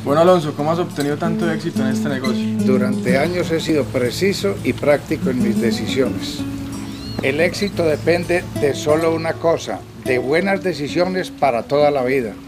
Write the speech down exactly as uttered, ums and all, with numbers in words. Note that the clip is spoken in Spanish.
Bueno, Alonso, ¿cómo has obtenido tanto éxito en este negocio? Durante años he sido preciso y práctico en mis decisiones. El éxito depende de solo una cosa, de buenas decisiones para toda la vida.